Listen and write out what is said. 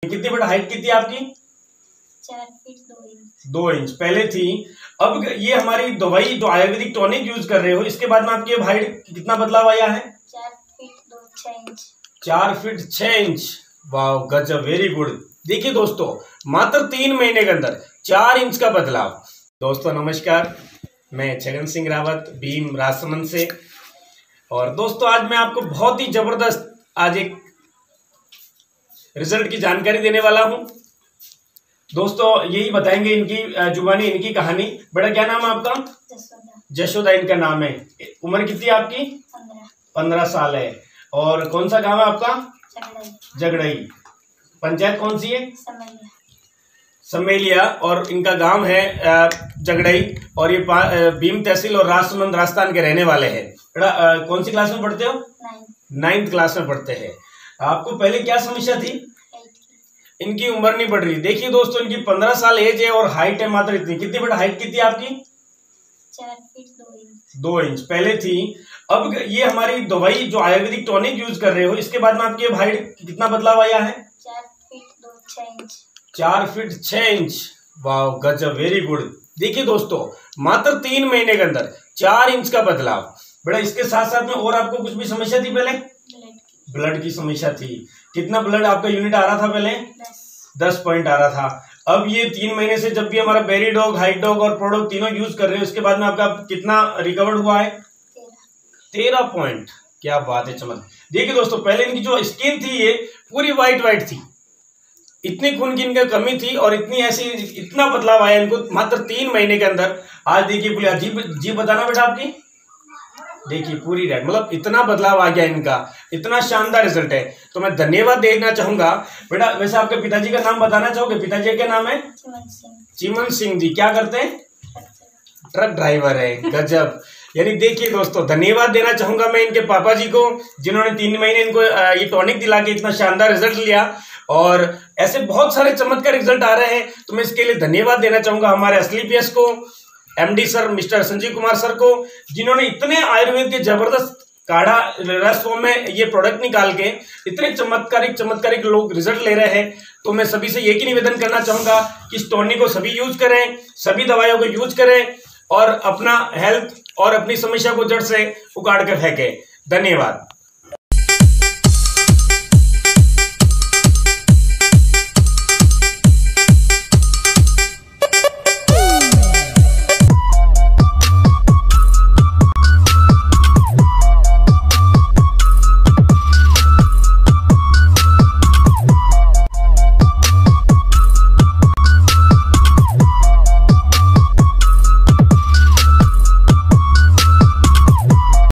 कितनी बड़ा हाइट कितनी आपकी? 4 फीट 2 इंच। 2 इंच पहले थी। अब ये हमारी दवाई जो आयुर्वेदिक टॉनिक यूज कर रहे हो, इसके बाद में आपकी हाइट कितना बदलाव आया है? 4 फीट 6 इंच। 4 feet 6 inch. वाह गजब, वेरी गुड। देखिए दोस्तों, मात्र 3 महीने के अंदर 4 इंच का बदलाव। दोस्तों नमस्कार, मैं छगन सिंह रावत भीम राजसमंद से। और दोस्तों आज मैं आपको बहुत ही जबरदस्त आज एक रिजल्ट की जानकारी देने वाला हूं। दोस्तों यही बताएंगे इनकी जुबानी, इनकी कहानी। बेटा क्या नाम है आपका? जशोदा इनका नाम है। उम्र कितनी है आपकी? 15 साल है। और कौन सा गांव है आपका? जगड़ई। पंचायत कौन सी है? समेलिया। और इनका गांव है जगड़ई। और ये भीम तहसील और राजसमंद राजस्थान के रहने वाले हैं। बेटा कौन सी क्लास में पढ़ते हो? 9th क्लास में पढ़ते हैं। आपको पहले क्या समस्या थी? इनकी उम्र नहीं बढ़ रही। देखिए दोस्तों, इनकी 15 साल एज है और हाइट है मात्र इतनी। कितनी बड़ा हाइट कितनी है आपकी? 4 फीट 2 इंच। 2 इंच पहले थी। अब ये हमारी दवाई जो आयुर्वेदिक टॉनिक यूज कर रहे हो, इसके बाद में आपकी हाइट कितना बदलाव आया है? 4 फीट 6 इंच। 4 feet 6 inch. वाह गजब, वेरी गुड। देखिए दोस्तों, मात्र 3 महीने के अंदर 4 इंच का बदलाव। बेटा इसके साथ साथ में और आपको कुछ भी समस्या थी पहले? ब्लड की समस्या थी। कितना ब्लड आपका यूनिट आ रहा था पहले? 10 पॉइंट आ रहा था। अब ये 3 महीने से जब भी हमारा बेरी डॉग, हाइट डॉग और प्रोडक्ट तीनों यूज कर रहे हैं, उसके बाद में आपका कितना रिकवर्ड हुआ है? 13 पॉइंट। क्या बात है, चमक। देखिए दोस्तों, पहले इनकी जो स्किन थी ये पूरी व्हाइट थी। इतनी खून की इनकी कमी थी और इतना बदलाव आया इनको मात्र 3 महीने के अंदर। आज देखिए पूरी जीभ बताना बेटा आपकी, देखिए पूरी रेड, मतलब इतना बदलाव आ गया इनका। इतना शानदार रिजल्ट है। तो मैं धन्यवाद देना चाहूंगा। बेटा वैसे आपके पिताजी का नाम बताना चाहोगे? पिताजी का क्या नाम है? चिमन सिंह जी। क्या करते हैं? ट्रक ड्राइवर है। गजब। यानी देखिए दोस्तों, धन्यवाद देना चाहूंगा मैं इनके पापा जी को, जिन्होंने 3 महीने इनको ये टॉनिक दिला के इतना शानदार रिजल्ट लिया। और ऐसे बहुत सारे चमत्कार रिजल्ट आ रहे हैं, तो मैं इसके लिए धन्यवाद देना चाहूंगा हमारे असली पीएस को, MD sir mister Sanjeev Kumar sir को, जिन्होंने इतने आयुर्वेद के जबरदस्त काढ़ा रस फॉर्म में ये प्रोडक्ट निकाल के इतने चमत्कारिक लोग रिजल्ट ले रहे हैं। तो मैं सभी से एक ही निवेदन करना चाहूंगा कि इस टॉनिक को सभी यूज करें, सभी दवाइयों को यूज करें और अपना हेल्थ और अपनी समस्या को जड़ से उखाड़ कर फेंकें। धन्यवाद।